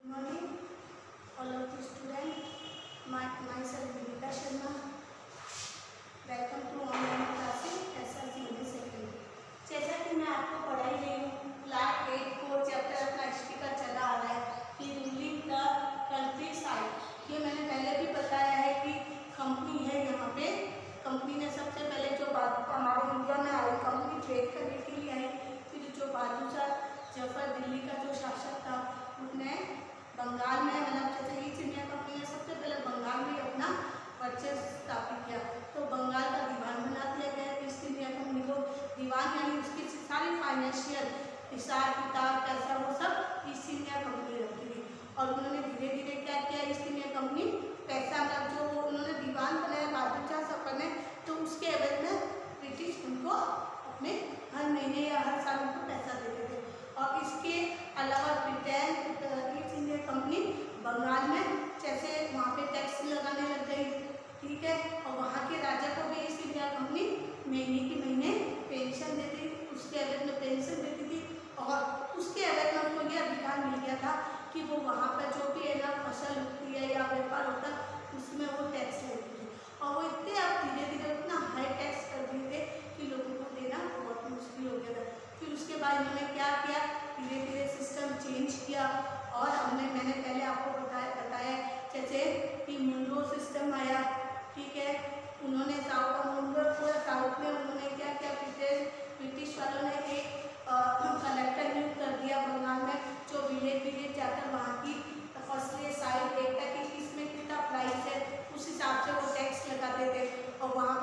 morning, all of the students. Myself Vinita Sharma. Welcome to online classes SRC English second. जैसा कि मैं आपको पढ़ाई रही हूँ, क्लास 8 को चैप्टर अपना हिस्ट्री का चला आ रहा है कि रूलिंग द कंट्री साइड। ये मैंने पहले भी बताया है कि कंपनी है, यहाँ पे कंपनी ने सबसे पहले जो हमारे इंडिया में आई, कंपनी ट्रेड करने के लिए आई। फिर जो बहादुर जफर दिल्ली का जो शासक था, उसने बंगाल में मतलब जैसे ईस्ट इंडिया कंपनी ने सबसे पहले बंगाल में अपना वर्चस्व स्थापित किया, तो बंगाल का दीवान बना दिया गया। ईस्ट इंडिया कंपनी को दीवान यानी उसकी सारी फाइनेंशियल हिसाब किताब पैसा वो सब ईस्ट इंडिया कंपनी रखती थी। और उन्होंने धीरे धीरे क्या किया, ईस्ट इंडिया कंपनी पैसा मतलब जो उन्होंने दीवान बनाया बहादुर जफर ने, तो उसके एवज में ब्रिटिश उनको अपने हर महीने या हर साल उनको पैसा देते थे। और इसके अलावा Britain east India company Bengal में जैसे वहाँ पे टैक्स लगाने लग गई, ठीक है। और वहाँ के राजा को भी ईस्ट इंडिया कंपनी महीने के महीने पेंशन देती, उसके एवज में पेंशन देती थी। और उसके एवज में उनको ये अधिकार मिल गया था कि वो वहाँ पर जो भी है ना फसल होती है या व्यापार होता है, उसमें वो टैक्स लेती थी। और वो इतने अब धीरे धीरे उतना हाई टैक्स कर दिए थे कि लोगों को देना बहुत मुश्किल हो गया था। फिर उसके बाद इन्होंने क्या किया, धीरे धीरे सिस्टम चेंज किया। और मैंने पहले आपको बताया जैसे कि मुंडो सिस्टम आया, ठीक है। उन्होंने साउथ में उन्होंने क्या किया, ब्रिटिश वालों ने एक कलेक्टर नियुक्त कर दिया बंगाल में, जो विलेज जाकर वहाँ की फसलें साइड देखता कि इसमें कितना प्राइस है, उस हिसाब से वो टैक्स लगाते थे। और वहाँ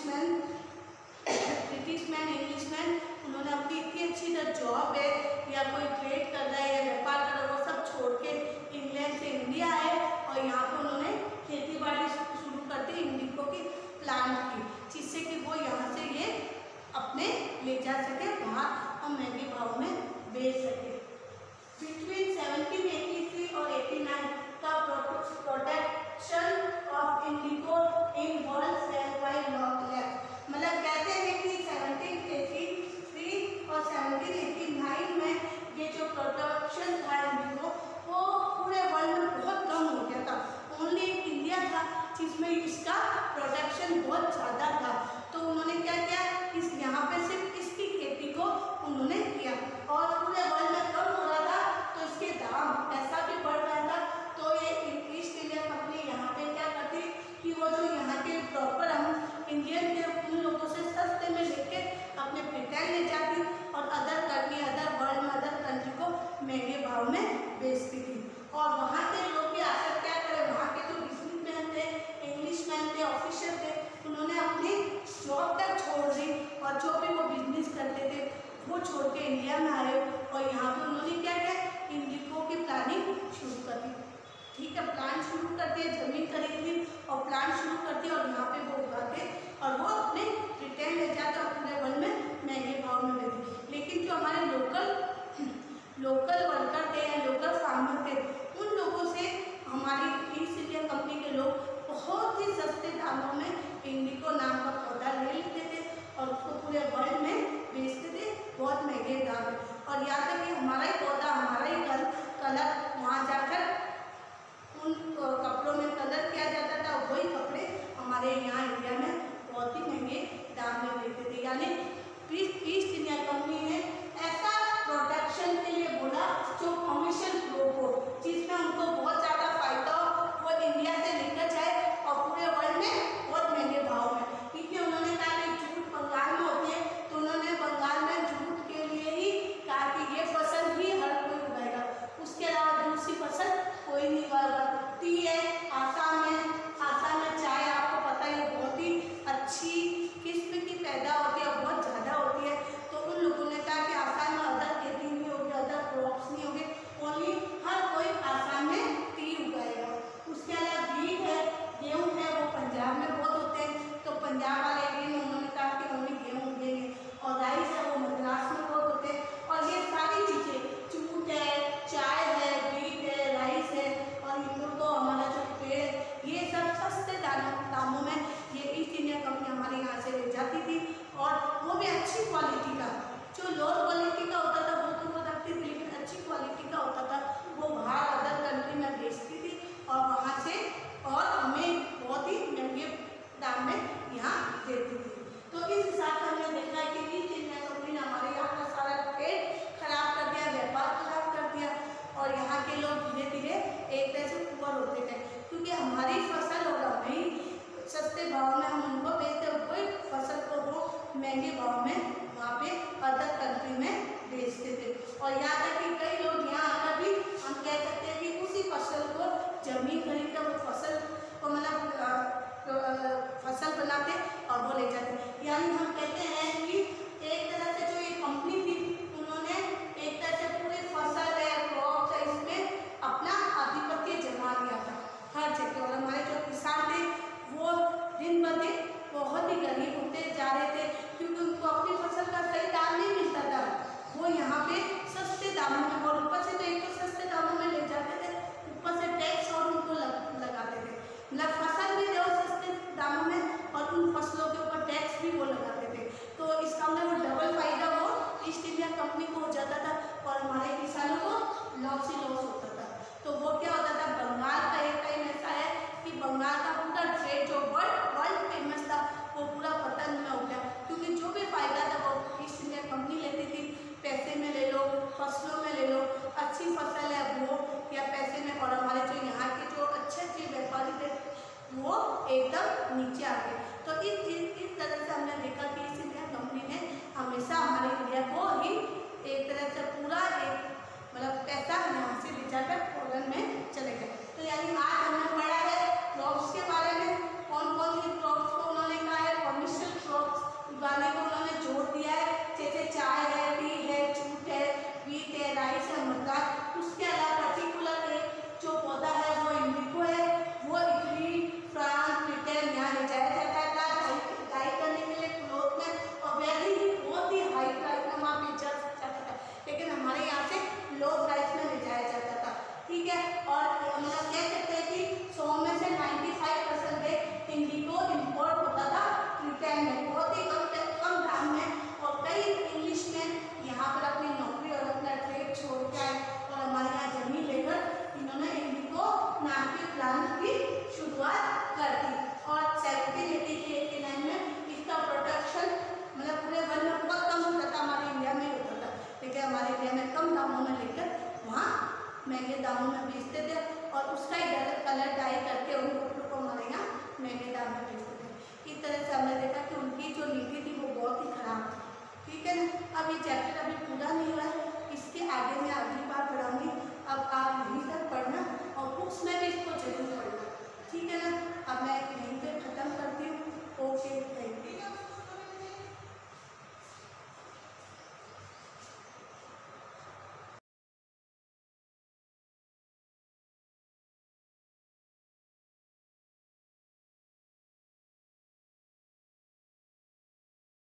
ब्रिटिशमैन, इंग्लिशमैन, उन्होंने अपनी इतनी अच्छी जॉब है या कोई ट्रेड कर रहा है या व्यापार कर रहा है, वो सब छोड़ के इंग्लैंड से इंडिया आए और यहाँ पर उन्होंने खेती बाड़ी शुरू कर दी, इंडिको की प्लांट की, जिससे कि वो यहाँ से ये अपने ले जा सके बाहर और महंगे भाव में बेच सके। बिटवीन 1783 और 89 का production of indigo in world sale by लॉकलैंड, मतलब कहते हैं कि 1783 और 1789 में ये जो प्रोडक्शन था इंडिको वो पूरे वर्ल्ड में बहुत कम हो गया था। ओनली इंडिया था जिसमें इसका प्रोडक्शन बहुत ज़्यादा था, तो उन्होंने क्या किया, इस यहाँ पे सिर्फ इसकी खेती को उन्होंने किया और पूरे वर्ल्ड में कम हो रहा था तो इसके दाम पैसा भी बढ़ रहा था। तो ये ईस्ट इंडिया कंपनी यहाँ पे क्या करती कि वो जो यहाँ के प्रॉपर हम इंडियन के उन लोगों से सस्ते में लेके अपने ब्रिटेन ले जाती और अदर कंट्री, अदर वर्ल्ड में अदर कंट्री को महंगे भाव में बेचती थी। और वहाँ के लोग भी आकर क्या करें, वहाँ के जो बिजनेसमैन थे, इंग्लिशमैन थे, ऑफिसर थे, उन्होंने अपनी जॉब तक छोड़ दी और जो भी वो बिजनेस करते थे वो छोड़ के इंडिया में आए और यहाँ पर उन्होंने क्या किया, इंडिको की प्लानिंग शुरू कर दी। ठीक है, प्लांट शुरू कर दिए, जमीन खरीद ली और प्लांट शुरू कर दिया और यहाँ पे वो उगाते और वो अपने ब्रिटेन ले जाते और पूरे वर्ल्ड में महंगे भाव में मिलते। लेकिन जो हमारे लोकल वर्कर थे या लोकल फार्मर थे, उन लोगों से हमारी ईस्ट इंडिया कंपनी के लोग बहुत ही सस्ते दामों में इंडिको नाम का पौधा ले लेते थे और उसको पूरे वर्ल्ड में बेचते थे बहुत महंगे दाम में। और यहाँ तक कि हमारा ही पौधा, हमारा ही कलर वहाँ जाकर उन कपड़ों में कलर किया जाता था, वही कपड़े हमारे यहाँ इंडिया में बहुत ही महंगे दाम में लेते थे। यानी ईस्ट इंडिया कंपनी ने ऐसा प्रोडक्शन के लिए बोला जो कमर्शियल फ्लो हो, जिसमें उनको बहुत ज़्यादा फायदा हो, वो इंडिया से लेकर जाए और पूरे वर्ल्ड में बहुत महंगे भाव में। क्योंकि उन्होंने कहा कि जूट बंगाल में होती है, तो उन्होंने बंगाल में जूट के लिए ही कहा कि ये फसल ही हर कोई उगाएगा, उसके अलावा दूसरी फसल कोई नहीं उगाएगा। टी है, आसाम में चाय आपको पता है बहुत ही अच्छी किस्म की पैदा होती है, बहुत ज़्यादा होती है, तो उन लोगों ने कहा कि आसाम में अदर खेती नहीं होगी, अदर क्रॉप्स नहीं होगी, ओनली हर कोई आसाम में टी उगाएगा। उसके अलावा वीट है, गेहूँ है, वो पंजाब में बहुत होते हैं, तो पंजाब वाले एरिया में उन्होंने कहा कि ओनली गेहूँ उगेंगे। और राइस है, वो मद्रास में बहुत होते हैं। और ये सारी चीज़ें, जूट है, चाय है, वीट है, राइस है और इन लोग को हमारा जो पेड़, ये सब सस्ते दामों में ये ईस्ट इंडिया कंपनी हमारे यहाँ से ले जाती थी और वो भी अच्छी क्वालिटी का। जो लोअर क्वालिटी का होता था वो तो वो रखती थी, लेकिन अच्छी क्वालिटी का होता था वो बाहर अदर कंट्री में बेचती थी और वहाँ से और हमें बहुत ही महंगे दाम में यहाँ देती थी। तो इस हिसाब से हमने देखा है कि ईस्ट इंडिया कंपनी ने हमारे यहाँ का सारा पेट खराब कर दिया, व्यापार खराब कर दिया और यहाँ के लोग धीरे धीरे एक तरह से ऊपर होते गए, क्योंकि हमारी फसल और हमें सस्ते भाव में हम उनको बेचते, वही फसल को वो महंगे भाव में वहाँ पे अदर कंट्री में बेचते थे। और यहाँ तक कि कई लोग यहाँ आकर भी हम कह सकते हैं कि उसी फसल को जमीन खरीद कर वो फसल को मतलब फसल बनाते और वो ले जाते। यानी हम